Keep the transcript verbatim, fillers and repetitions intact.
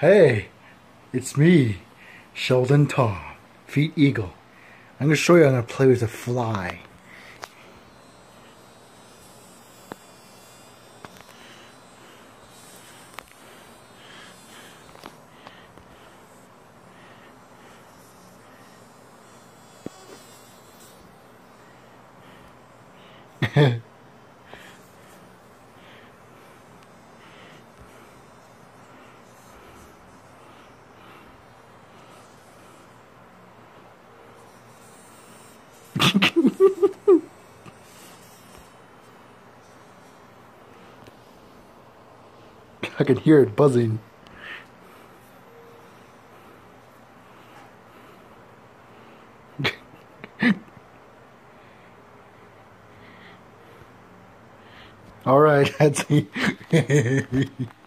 Hey, it's me, Sheldon Tom, Feet Eagle. I'm going to show you how to play with a fly. I can hear it buzzing. All right, that's